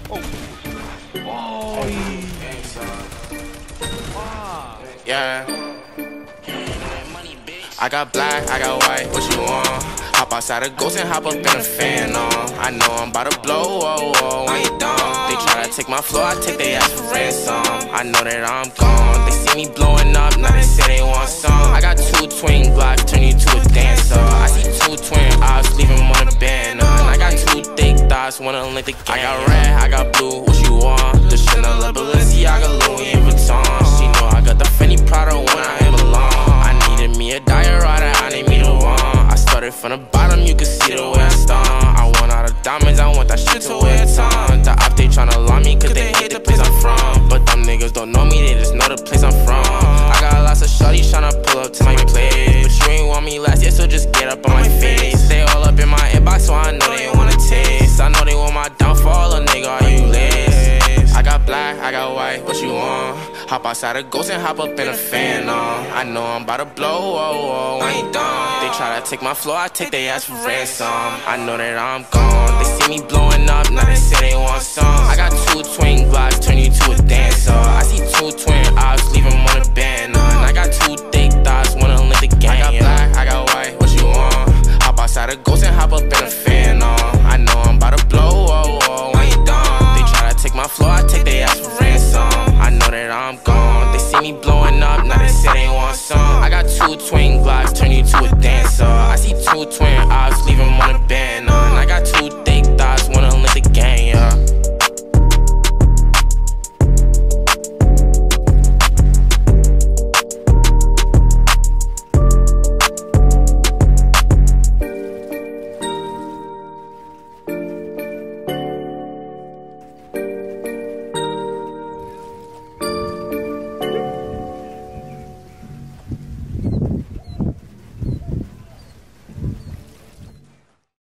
Oh. Oh. Yeah. I got black, I got white, what you want? Hop outside a ghost and hop up in a fan on. I know I'm about to blow, whoa, whoa, when you done. They try to take my flow, I take their ass for ransom. I know that I'm gone. They see me blowing up, now they say they want some. I got 2 twin Glocks, turn you to a dancer. I see 2 twin eyes, leave him on a banner. And I got 2 thick thighs, wanna link the game. I got red, I got blue, what you want? The Chanel, Balenciaga, Louis Vuitton. She know I got the Fendi Prada when I belong. I needed me a diorata, I need me the one. I started from the bottom, you can see the way I stung. I want all the diamonds, I want that shit to wear a ton. The op, they tryna lie me, cause they hate the place I'm from. But them niggas don't know me, they just know the place I'm from. I got lots of shorties tryna pull up to my place, but you ain't want me last year, so just get up on my face. They all up in my inbox, so I know they wanna taste. I know they want my downfall, a nigga, are you lace? I got black, I got white, what you want? Hop outside a ghost and hop up in a fan on. I know I'm about to blow, whoa, whoa, when you done. They try to take my flow, I take their ass for ransom. I know that I'm gone. They see me blowing up.